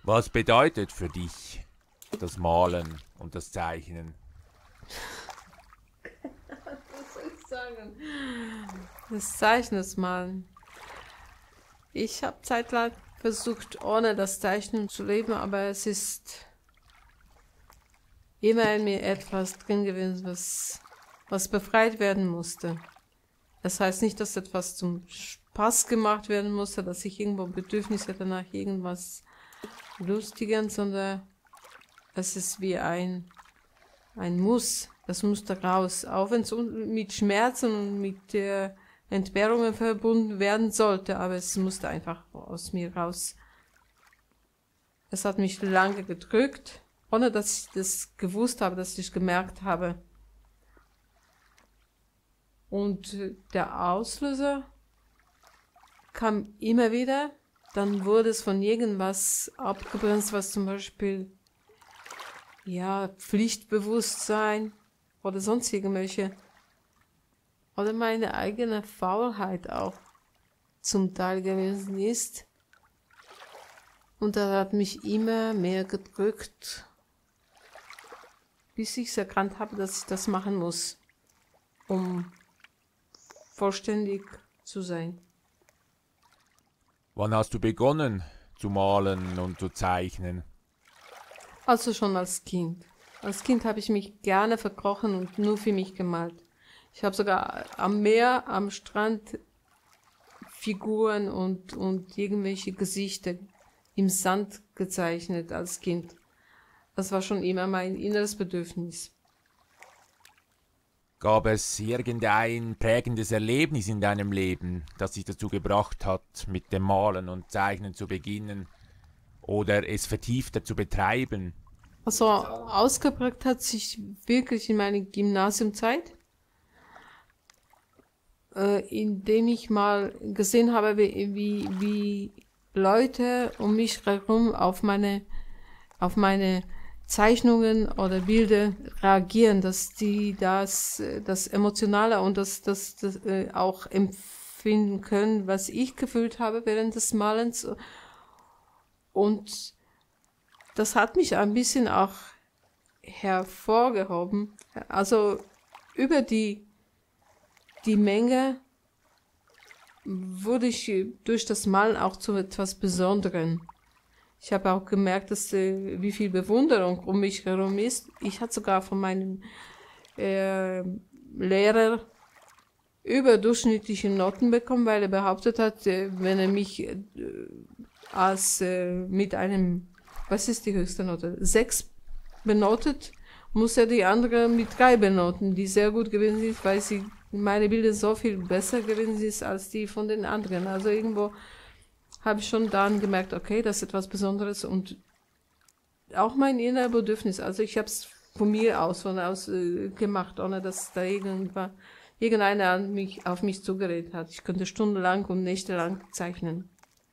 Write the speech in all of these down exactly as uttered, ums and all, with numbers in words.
Was bedeutet für dich das Malen und das Zeichnen? Was soll ich sagen? Das Zeichnen, das Malen. Ich habe zeitlang versucht, ohne das Zeichnen zu leben, aber es ist immer in mir etwas drin gewesen, was, was befreit werden musste. Das heißt nicht, dass etwas zum Spaß gemacht werden musste, dass ich irgendwo Bedürfnis hätte nach irgendwas Lustigem, sondern es ist wie ein, ein Muss. Das muss da raus. Auch wenn es mit Schmerzen und mit der Entbehrungen verbunden werden sollte, aber es musste einfach aus mir raus. Es hat mich lange gedrückt, ohne dass ich das gewusst habe, dass ich gemerkt habe. Und der Auslöser kam immer wieder, dann wurde es von irgendwas abgebremst, was zum Beispiel, ja, Pflichtbewusstsein oder sonst irgendwelche, oder meine eigene Faulheit auch zum Teil gewesen ist. Und das hat mich immer mehr gedrückt, bis ich es erkannt habe, dass ich das machen muss, um vollständig zu sein. Wann hast du begonnen zu malen und zu zeichnen? Also schon als Kind. Als Kind habe ich mich gerne verkrochen und nur für mich gemalt. Ich habe sogar am Meer, am Strand Figuren und, und irgendwelche Gesichter im Sand gezeichnet als Kind. Das war schon immer mein inneres Bedürfnis. Gab es irgendein prägendes Erlebnis in deinem Leben, das dich dazu gebracht hat, mit dem Malen und Zeichnen zu beginnen oder es vertiefter zu betreiben? Also ausgeprägt hat sich wirklich in meiner Gymnasiumzeit, äh, indem ich mal gesehen habe, wie, wie, wie Leute um mich herum auf meine, auf meine Zeichnungen oder Bilder reagieren, dass die das, das Emotionale und das, das, das äh, auch empfinden können, was ich gefühlt habe während des Malens. Und das hat mich ein bisschen auch hervorgehoben. Also über die, die Menge wurde ich durch das Malen auch zu etwas Besonderem. Ich habe auch gemerkt, dass äh, wie viel Bewunderung um mich herum ist. Ich hatte sogar von meinem äh, Lehrer überdurchschnittliche Noten bekommen, weil er behauptet hat, äh, wenn er mich äh, als äh, mit einem, was ist die höchste Note? Sechs benotet, muss er die andere mit drei benoten, die sehr gut gewesen ist, weil sie meine Bilder so viel besser gewesen ist als die von den anderen. Also irgendwo habe ich schon dann gemerkt, okay, das ist etwas Besonderes und auch mein inneres Bedürfnis. Also ich habe es von mir aus, von aus äh, gemacht, ohne dass da irgendwann, irgendeiner an mich, auf mich zugeredet hat. Ich könnte stundenlang und nächtelang zeichnen.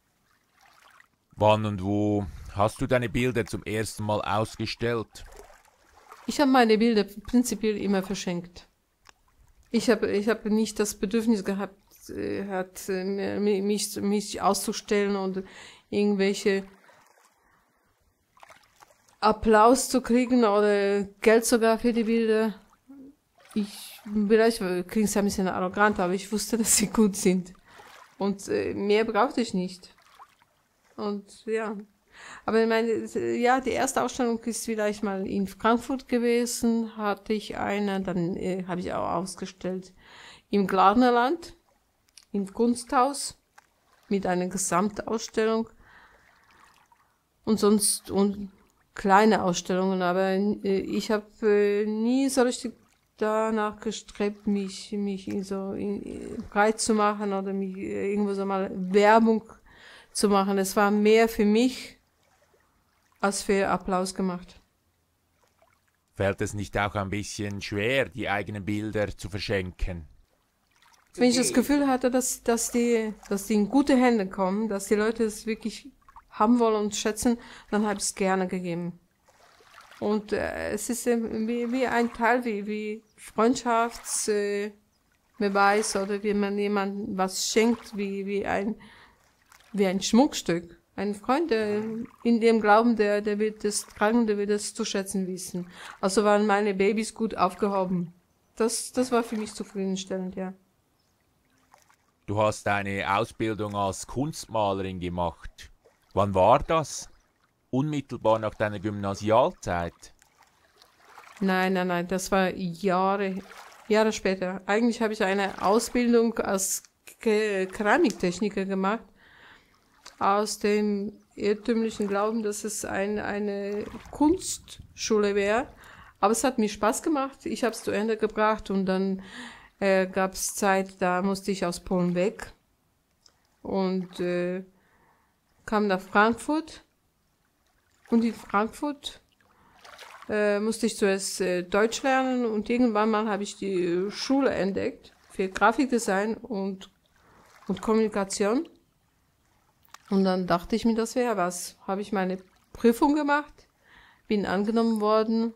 Wann und wo hast du deine Bilder zum ersten Mal ausgestellt? Ich habe meine Bilder prinzipiell immer verschenkt. Ich habe ich hab nicht das Bedürfnis gehabt, äh, hat, äh, mich, mich auszustellen und irgendwelche Applaus zu kriegen oder Geld sogar für die Bilder. Ich, vielleicht klingt es ein bisschen arrogant, aber ich wusste, dass sie gut sind. Und äh, mehr brauchte ich nicht. Und ja, aber ich meine, ja, die erste Ausstellung ist vielleicht mal in Frankfurt gewesen, hatte ich eine, dann äh, habe ich auch ausgestellt im Glarnerland, im Kunsthaus, mit einer Gesamtausstellung und sonst und kleine Ausstellungen, aber äh, ich habe äh, nie so richtig danach gestrebt, mich, mich in so in, breit zu machen oder mich äh, irgendwo so mal Werbung zu machen. Es war mehr für mich als für Applaus gemacht. Fällt es nicht auch ein bisschen schwer, die eigenen Bilder zu verschenken? Wenn ich das Gefühl hatte, dass, dass, die, dass die in gute Hände kommen, dass die Leute es wirklich haben wollen und schätzen, dann habe ich es gerne gegeben. Und äh, es ist äh, wie, wie ein Teil, wie, wie Freundschaftsbeweis äh, oder wie man jemandem was schenkt, wie, wie, ein, wie ein Schmuckstück. Ein Freund, der in dem Glauben, der, der wird das tragen, der wird das zu schätzen wissen. Also waren meine Babys gut aufgehoben. Das, das war für mich zufriedenstellend, ja. Du hast eine Ausbildung als Kunstmalerin gemacht. Wann war das? Unmittelbar nach deiner Gymnasialzeit? Nein, nein, nein, das war Jahre, Jahre später. Eigentlich habe ich eine Ausbildung als Ke- Keramiktechniker gemacht, aus dem irrtümlichen Glauben, dass es ein, eine Kunstschule wäre. Aber es hat mir Spaß gemacht. Ich habe es zu Ende gebracht und dann äh, gab es Zeit, da musste ich aus Polen weg und äh, kam nach Frankfurt. Und in Frankfurt äh, musste ich zuerst äh, Deutsch lernen und irgendwann mal habe ich die Schule entdeckt für Grafikdesign und, und Kommunikation. Und dann dachte ich mir, das wäre was. Habe ich meine Prüfung gemacht, bin angenommen worden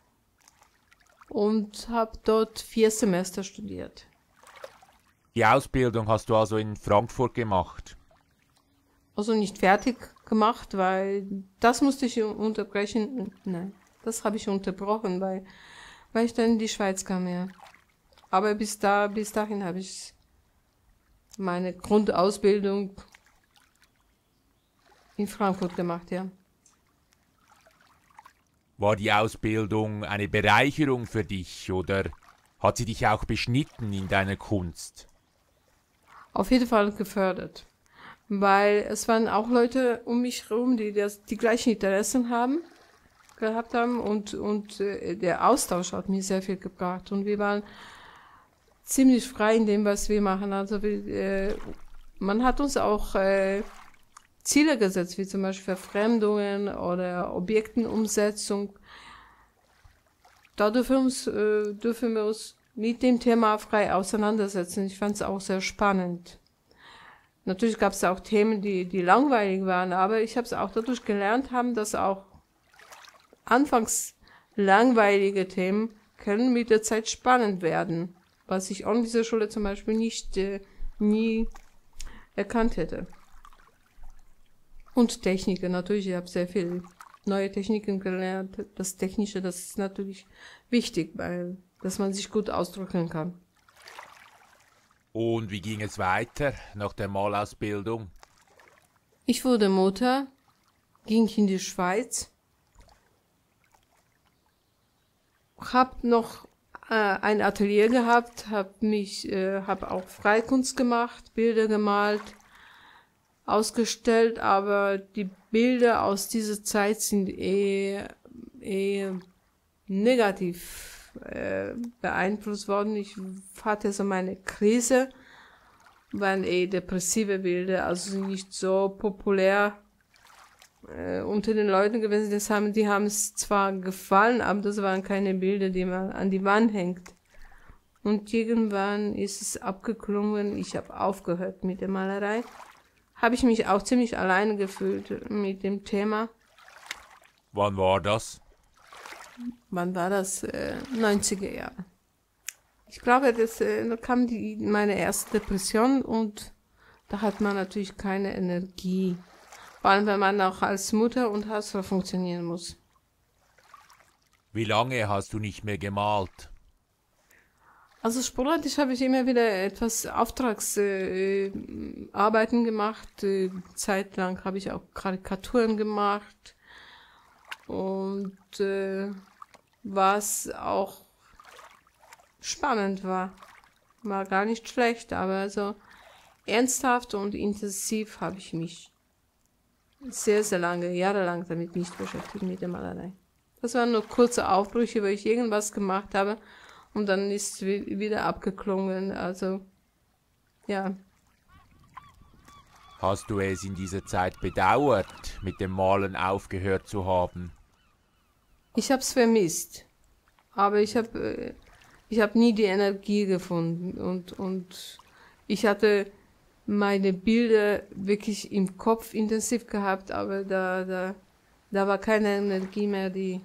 und habe dort vier Semester studiert. Die Ausbildung hast du also in Frankfurt gemacht. Also nicht fertig gemacht, weil das musste ich unterbrechen. Nein, das habe ich unterbrochen, weil, weil ich dann in die Schweiz kam, ja. Aber bis da, bis dahin habe ich meine Grundausbildung in Frankfurt gemacht, ja. War die Ausbildung eine Bereicherung für dich oder hat sie dich auch beschnitten in deiner Kunst? Auf jeden Fall gefördert. Weil es waren auch Leute um mich herum, die das, die gleichen Interessen haben, gehabt haben und, und äh, der Austausch hat mir sehr viel gebracht und wir waren ziemlich frei in dem, was wir machen. Also wir, äh, man hat uns auch äh, Ziele gesetzt, wie zum Beispiel Verfremdungen oder Objektenumsetzung. Da dürfen wir uns, äh, dürfen wir uns mit dem Thema frei auseinandersetzen. Ich fand es auch sehr spannend. Natürlich gab es auch Themen, die, die langweilig waren, aber ich habe es auch dadurch gelernt haben, dass auch anfangs langweilige Themen können mit der Zeit spannend werden, was ich an dieser Schule zum Beispiel nicht äh, nie erkannt hätte. Und Techniken, natürlich, ich habe sehr viel neue Techniken gelernt. Das Technische, das ist natürlich wichtig, weil dass man sich gut ausdrücken kann. Und wie ging es weiter nach der Malausbildung? Ich wurde Mutter, ging in die Schweiz, hab noch äh, ein Atelier gehabt, hab mich, äh, hab auch Freikunst gemacht, Bilder gemalt, ausgestellt, aber die Bilder aus dieser Zeit sind eher, eher negativ äh, beeinflusst worden. Ich hatte so meine Krise, waren eher depressive Bilder, also nicht so populär äh, unter den Leuten gewesen. Das haben, die haben es zwar gefallen, aber das waren keine Bilder, die man an die Wand hängt. Und irgendwann ist es abgeklungen, ich habe aufgehört mit der Malerei. Habe ich mich auch ziemlich alleine gefühlt mit dem Thema. Wann war das? Wann war das? Äh, neunziger Jahre. Ich glaube, das, äh, da kam die, meine erste Depression und da hat man natürlich keine Energie. Vor allem, wenn man auch als Mutter und Hausfrau funktionieren muss. Wie lange hast du nicht mehr gemalt? Also sporadisch habe ich immer wieder etwas Auftragsarbeiten äh, Arbeiten gemacht. Äh, zeitlang habe ich auch Karikaturen gemacht. Und äh, was auch spannend war. War gar nicht schlecht, aber so ernsthaft und intensiv habe ich mich sehr, sehr lange, jahrelang damit nicht beschäftigt mit der Malerei. Das waren nur kurze Aufbrüche, wo ich irgendwas gemacht habe. Und dann ist es wieder abgeklungen, also, ja. Hast du es in dieser Zeit bedauert, mit dem Malen aufgehört zu haben? Ich habe es vermisst, aber ich habe ich hab nie die Energie gefunden und, und ich hatte meine Bilder wirklich im Kopf intensiv gehabt, aber da, da, da war keine Energie mehr, die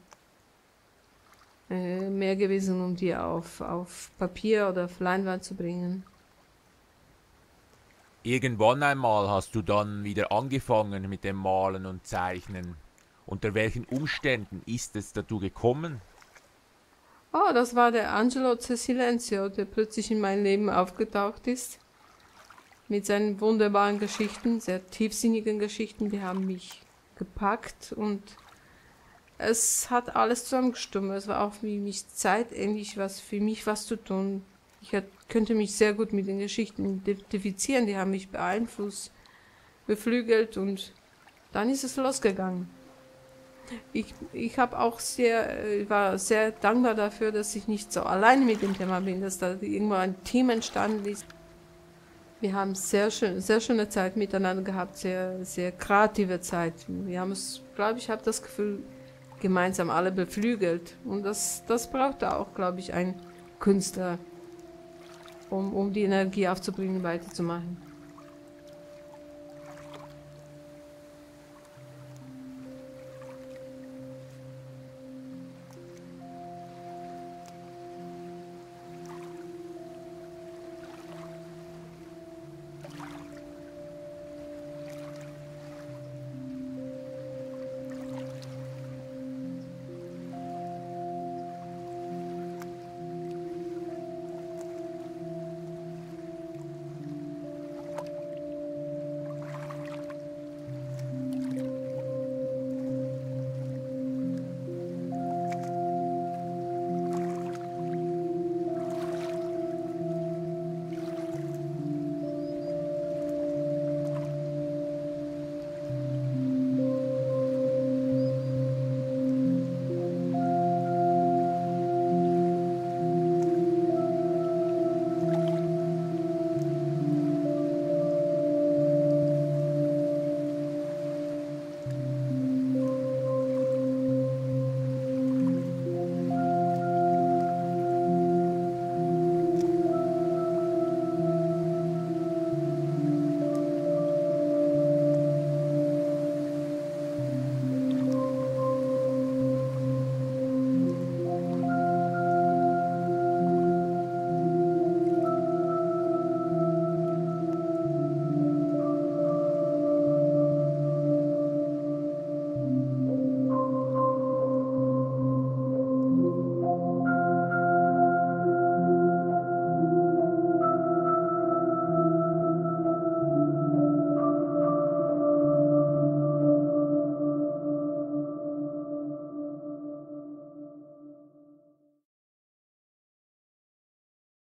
mehr gewesen, um die auf, auf Papier oder auf Leinwand zu bringen. Irgendwann einmal hast du dann wieder angefangen mit dem Malen und Zeichnen. Unter welchen Umständen ist es dazu gekommen? Oh, das war der Angelo Cesilenzio, der plötzlich in mein Leben aufgetaucht ist. Mit seinen wunderbaren Geschichten, sehr tiefsinnigen Geschichten, die haben mich gepackt und es hat alles zusammengestimmt. Es war auch für mich Zeit, endlich was für mich was zu tun. Ich hat, könnte mich sehr gut mit den Geschichten identifizieren, die haben mich beeinflusst, beflügelt und dann ist es losgegangen. Ich, ich habe auch sehr, war sehr dankbar dafür, dass ich nicht so alleine mit dem Thema bin, dass da irgendwo ein Team entstanden ist. Wir haben sehr schön, sehr schöne Zeit miteinander gehabt, sehr, sehr kreative Zeit. Wir haben es, glaube ich, habe das Gefühl, gemeinsam alle beflügelt. Und das, das braucht auch, glaube ich, ein Künstler, um, um die Energie aufzubringen, weiterzumachen.